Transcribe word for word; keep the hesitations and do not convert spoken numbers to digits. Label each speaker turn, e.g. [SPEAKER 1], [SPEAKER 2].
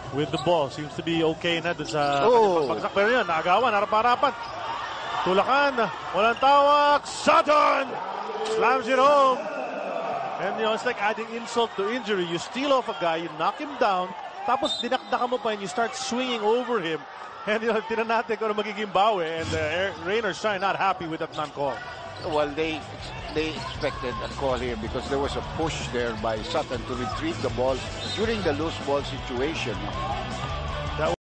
[SPEAKER 1] with the ball. Seems to be okay na dun sa
[SPEAKER 2] Oh.
[SPEAKER 1] pagbagsak. Pero yun, naagawan, harap-harapan. Tulakan, walang tawag. Sutton slams it home. And you know, it's like adding insult to injury. You steal off a guy, you knock him down, tapos dinakdakan mo pa and you start swinging over him. And you know, tinan natin kung ano magiging bawi. And uh, Raynor Shine not happy with that non-call.
[SPEAKER 2] Well, they they expected a call here because there was a push there by Sutton to retrieve the ball during the loose ball situation.